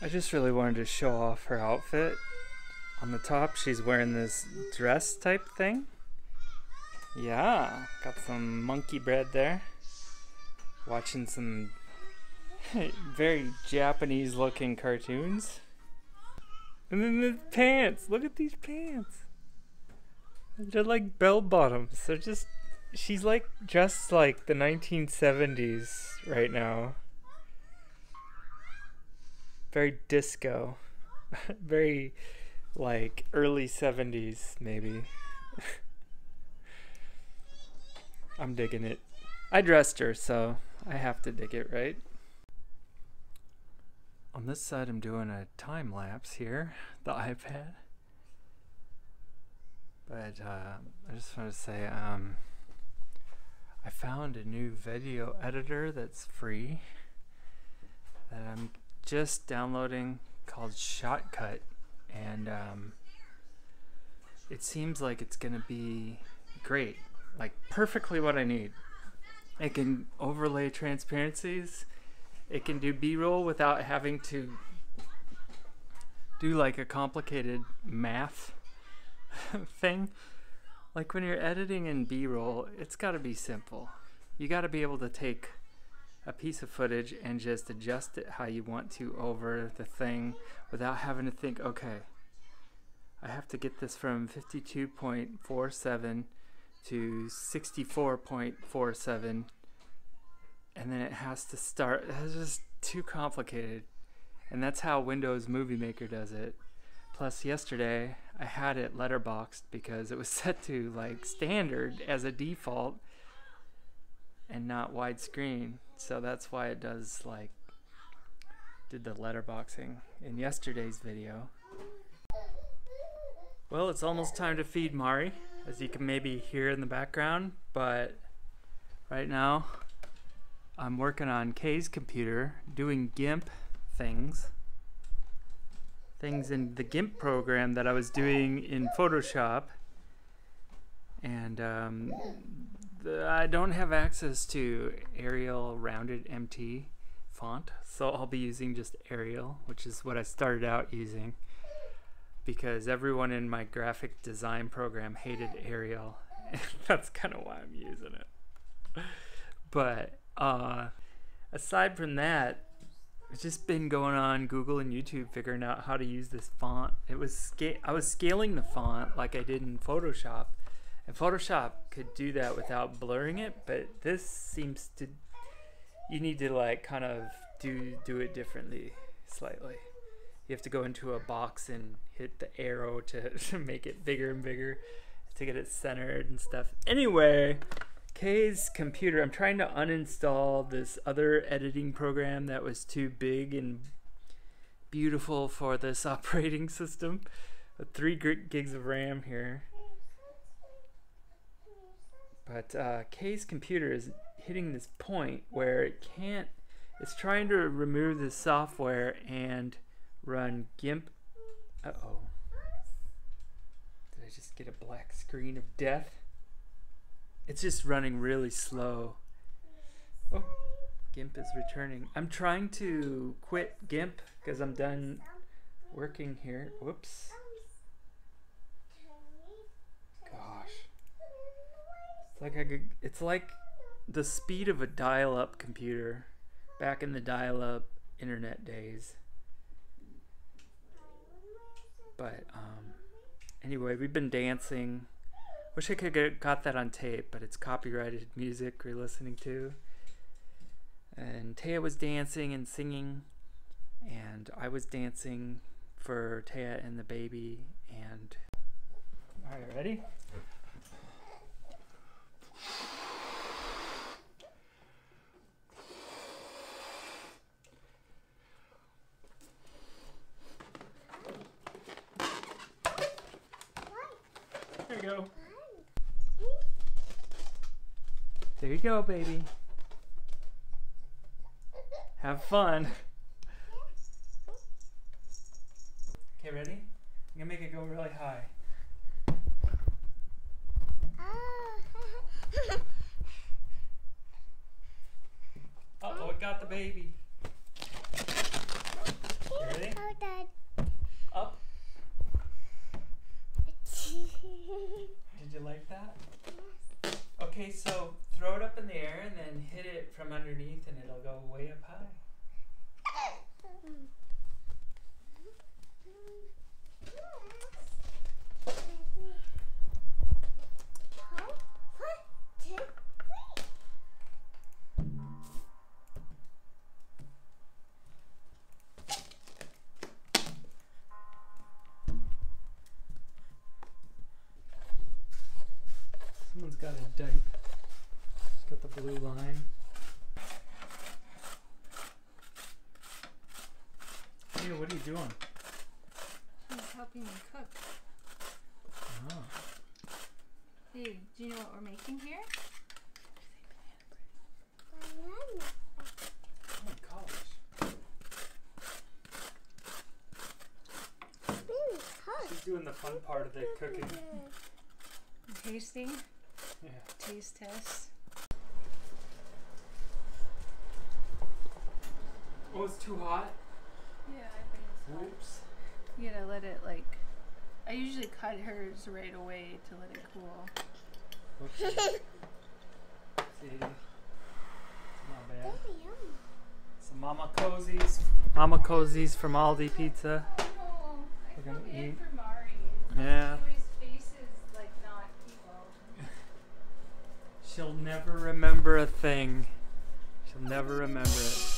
I just really wanted to show off her outfit. On the top, she's wearing this dress type thing. Yeah, got some monkey bread there. Watching some very Japanese looking cartoons. And then the pants, look at these pants. They're like bell bottoms. They're just, she's like dressed like the 1970s right now. Very disco. Very like early 70s maybe. I'm digging it. I dressed her, so I have to dig it, right? On this side I'm doing a time lapse here, the iPad. But I just want to say I found a new video editor that's free that I'm just downloading called Shotcut, and it seems like it's gonna be great, like perfectly what I need. It can overlay transparencies, it can do B-roll without having to do like a complicated math thing. Like when you're editing in B-roll, it's got to be simple. You got to be able to take a piece of footage and just adjust it how you want to over the thing without having to think, okay, I have to get this from 52.47 to 64.47, and then it has to start. That's just too complicated. And that's how Windows Movie Maker does it. Plus yesterday I had it letterboxed because it was set to like standard as a default and not widescreen, so that's why it does like did the letterboxing in yesterday's video. Well, it's almost time to feed Mari, as you can maybe hear in the background, but right now I'm working on Kay's computer doing GIMP things in the GIMP program that I was doing in Photoshop, and I don't have access to Arial rounded MT font, so I'll be using just Arial, which is what I started out using because everyone in my graphic design program hated Arial, and that's kind of why I'm using it. But aside from that, it's just been going on Google and YouTube figuring out how to use this font. I was scaling the font like I did in Photoshop, and Photoshop could do that without blurring it, but this seems to, you need to like kind of do it differently slightly. You have to go into a box and hit the arrow to make it bigger and bigger to get it centered and stuff. Anyway, Kay's computer, I'm trying to uninstall this other editing program that was too big and beautiful for this operating system. 3 gigs of RAM here. But Kay's computer is hitting this point where it can't, it's trying to remove the software and run GIMP. Uh-oh. Did I just get a black screen of death? It's just running really slow. Oh, GIMP is returning. I'm trying to quit GIMP because I'm done working here. Whoops. Gosh. It's like the speed of a dial-up computer back in the dial-up internet days. But anyway, we've been dancing. Wish I could got that on tape, but it's copyrighted music we're listening to. And Taya was dancing and singing, and I was dancing for Taya and the baby. And all right, ready? There you go. There you go, baby. Have fun. Okay, ready? I'm gonna make it go really high. Uh-oh, it got the baby. You ready? Okay, so throw it up in the air and then hit it from underneath and it'll go way up high. Someone's got a diaper. It's got the blue line. Hey, what are you doing? She's helping me cook. Oh. Hey, do you know what we're making here? Oh my gosh. She's doing the fun part of the cooking. Tasting? Yeah. Taste test. Oh, it's too hot? Yeah, I think it's hot. Oops. You gotta let it I usually cut hers right away to let it cool. Oops. See, it's not bad. Some Mama Cozies. Mama Cozies from Aldi Pizza. Oh, I We're feel gonna bad eat. for Mari. Yeah. She always faces not people. She'll never remember a thing. She'll never remember it.